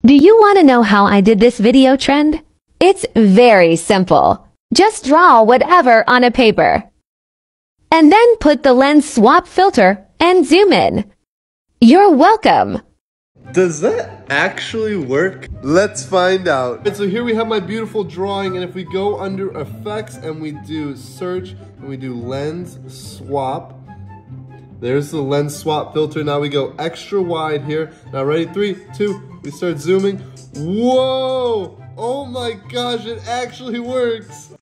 Do you want to know how I did this video trend? It's very simple. Just draw whatever on a paper. And then put the lens swap filter and zoom in. You're welcome. Does that actually work? Let's find out. And so here we have my beautiful drawing, and if we go under effects and we do search and we do lens swap, there's the lens swap filter. Now we go extra wide here. Now ready, 3, 2, we start zooming. Whoa! Oh my gosh, it actually works.